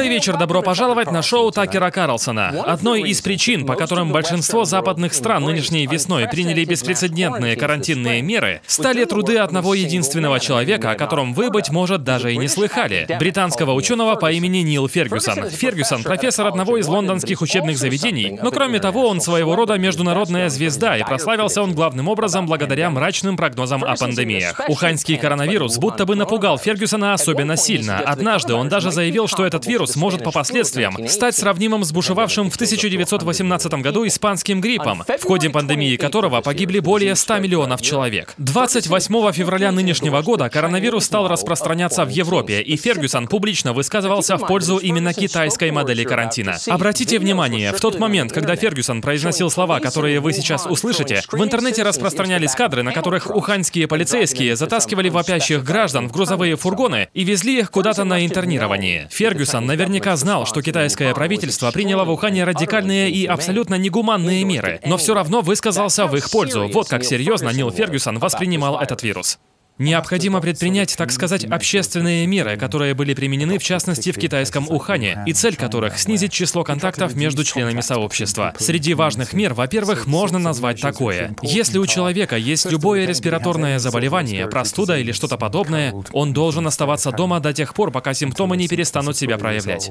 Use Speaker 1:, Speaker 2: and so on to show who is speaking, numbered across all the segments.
Speaker 1: Добрый вечер, добро пожаловать на шоу Такера Карлсона. Одной из причин, по которым большинство западных стран нынешней весной приняли беспрецедентные карантинные меры, стали труды одного единственного человека, о котором вы, быть может, даже и не слыхали. Британского ученого по имени Нил Фергюсон. Фергюсон — профессор одного из лондонских учебных заведений, но кроме того, он своего рода международная звезда, и прославился он главным образом благодаря мрачным прогнозам о пандемиях. Уханьский коронавирус будто бы напугал Фергюсона особенно сильно. Однажды он даже заявил, что этот вирус может по последствиям стать сравнимым с бушевавшим в 1918 году испанским гриппом, в ходе пандемии которого погибли более 100 миллионов человек. 28 февраля нынешнего года коронавирус стал распространяться в Европе, и Фергюсон публично высказывался в пользу именно китайской модели карантина. Обратите внимание, в тот момент, когда Фергюсон произносил слова, которые вы сейчас услышите, в интернете распространялись кадры, на которых уханьские полицейские затаскивали вопящих граждан в грузовые фургоны и везли их куда-то на интернирование. Фергюсон наверняка знал, что китайское правительство приняло в Ухане радикальные и абсолютно негуманные меры, но все равно высказался в их пользу. Вот как серьезно Нил Фергюсон воспринимал этот вирус. Необходимо предпринять, так сказать, общественные меры, которые были применены в частности в китайском Ухане, и цель которых — снизить число контактов между членами сообщества. Среди важных мер, во-первых, можно назвать такое. Если у человека есть любое респираторное заболевание, простуда или что-то подобное, он должен оставаться дома до тех пор, пока симптомы не перестанут себя проявлять.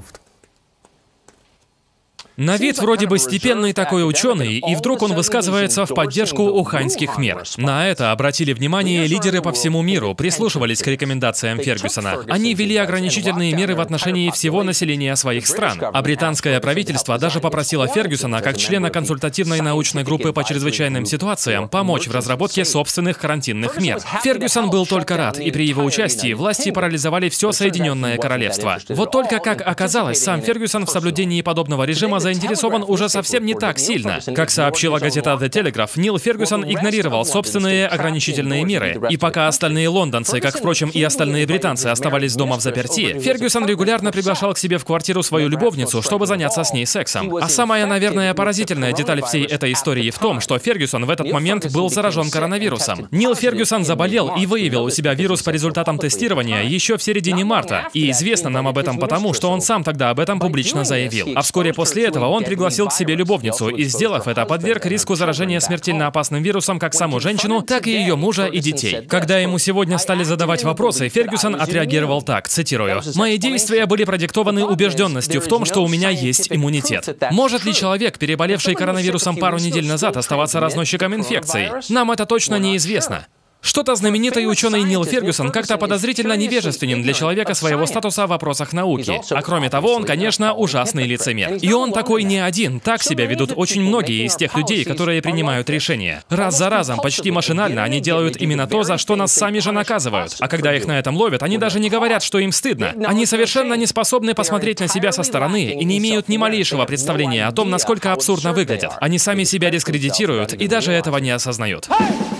Speaker 1: На вид вроде бы степенный такой ученый, и вдруг он высказывается в поддержку уханьских мер. На это обратили внимание лидеры по всему миру, прислушивались к рекомендациям Фергюсона. Они ввели ограничительные меры в отношении всего населения своих стран. А британское правительство даже попросило Фергюсона, как члена консультативной научной группы по чрезвычайным ситуациям, помочь в разработке собственных карантинных мер. Фергюсон был только рад, и при его участии власти парализовали все Соединенное Королевство. Вот только, как оказалось, сам Фергюсон в соблюдении подобного режима заинтересован уже совсем не так сильно. Как сообщила газета The Telegraph, Нил Фергюсон игнорировал собственные ограничительные меры. И пока остальные лондонцы, как, впрочем, и остальные британцы, оставались дома взаперти, Фергюсон регулярно приглашал к себе в квартиру свою любовницу, чтобы заняться с ней сексом. А самая, наверное, поразительная деталь всей этой истории в том, что Фергюсон в этот момент был заражен коронавирусом. Нил Фергюсон заболел и выявил у себя вирус по результатам тестирования еще в середине марта. И известно нам об этом потому, что он сам тогда об этом публично заявил. А вскоре после этого он пригласил к себе любовницу и, сделав это, подверг риску заражения смертельно опасным вирусом как саму женщину, так и ее мужа и детей. Когда ему сегодня стали задавать вопросы, Фергюсон отреагировал так, цитирую: «Мои действия были продиктованы убежденностью в том, что у меня есть иммунитет. Может ли человек, переболевший коронавирусом пару недель назад, оставаться разносчиком инфекции? Нам это точно неизвестно». Что-то знаменитый ученый Нил Фергюсон как-то подозрительно невежественен для человека своего статуса в вопросах науки. А кроме того, он, конечно, ужасный лицемер. И он такой не один. Так себя ведут очень многие из тех людей, которые принимают решения. Раз за разом, почти машинально, они делают именно то, за что нас сами же наказывают. А когда их на этом ловят, они даже не говорят, что им стыдно. Они совершенно не способны посмотреть на себя со стороны и не имеют ни малейшего представления о том, насколько абсурдно выглядят. Они сами себя дискредитируют и даже этого не осознают.